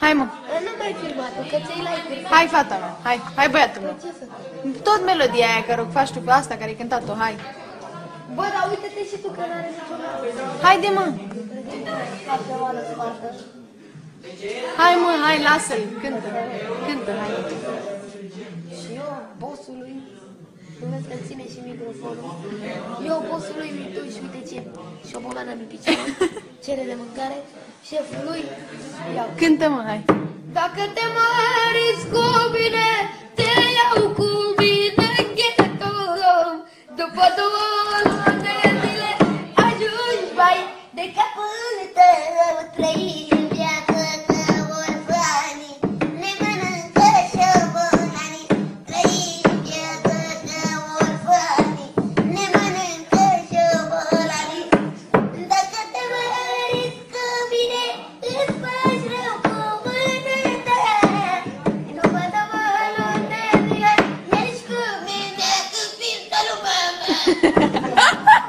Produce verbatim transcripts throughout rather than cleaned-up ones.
Hai, mă. Nu mai filmat-o, că ți-ai like. Hai, fata mea. Hai, hai, băiatul meu. Ce să fac? Tot melodia aia care o faci tu pe asta, care ai cântat-o, hai. Bă, dar uite-te și tu, că n-are nicio navă. Haide, mă. Foarte oară spartă. Hai, mă, hai, lasă-l. Cântă. Cântă, hai. Și eu, bossului, nu vezi că ține și microfonul. Eu, bossului, mi-i și uite ce, șobolană mi piciorul, cere de mâncare, șeful lui, iau. Cântă, mă, hai. Dacă te măriți cu mine, te iau cu mine în ghetto. După două luni de zile, ajungi mai de capul tău. Trăi în viață ca orfanii, ne mănâncă șobolanii. Trăi în viață ca orfanii, ne mănâncă șobolanii. Dacă te măriți cu mine, îți faci rău cu mânătă. După două luni de zile, ești cu mine când pintă lumea mea.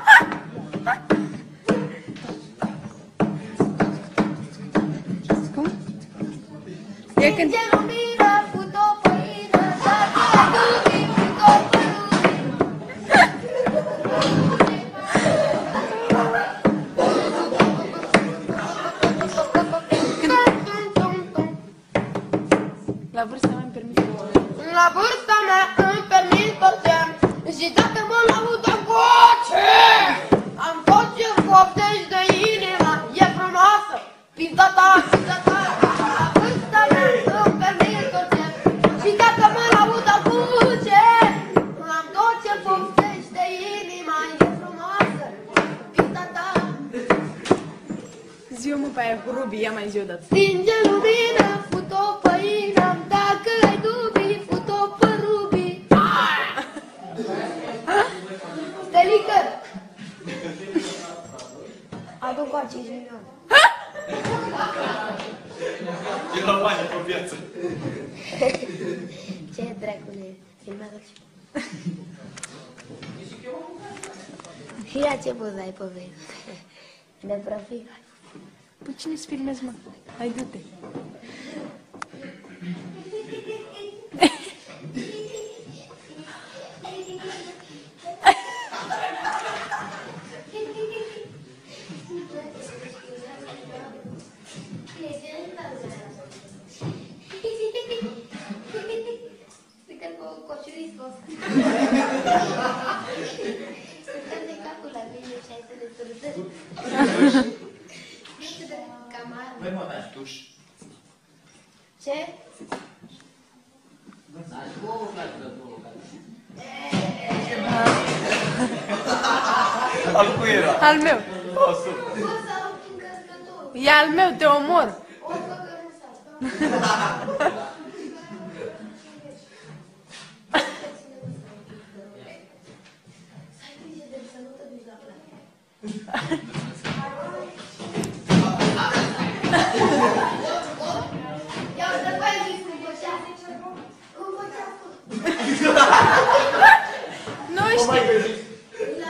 Cum? E când... Stinge lumina cu topăină, dacă ai dubii cu topăină. La vârsta mea îmi permis. La vârsta mea îmi permis orice. Și dacă mă laud în voce, am tot ce poftești de inima. E frumoasă, pinta ta, pinta ta. La vârsta mea îmi permis orice. Și dacă mă laud în voce, am tot ce poftești de inima. E frumoasă, pinta ta. Zi-o, mă, pe aia cu Ruby, ia mai zi o dată. Stinge lumina, fut-o păină, dacă ai dubii, fut-o pe Ruby. Stelică! Adu-mi cu cinci milioane. E la bani pe viață. Ce dracule, filmează și... Ia ce poza ai pe vei. De profil. Păi cine-ți filmezi, mă? Hai, du-te. Suntem cu cociuriscul. Suntem de capul la mine și ai să ne sărutări. Nu știu de camară. Păi mă, dași duș. Ce? Al cui era? Al meu. O, super. O să arup încărcătorul. E al meu, te omor. O să cărusa. Să ai grijă de el, să nu te duci la placă. Ia uite, pe aia zici cum făcea. Cum făcea? Nu O știu. mai găsit. La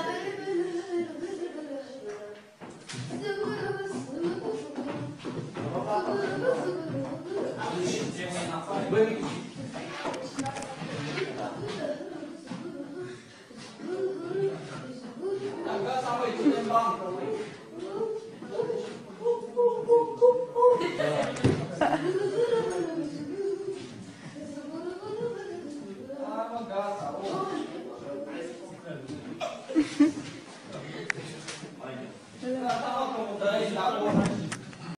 Da, da, da, da, da, da, da, da,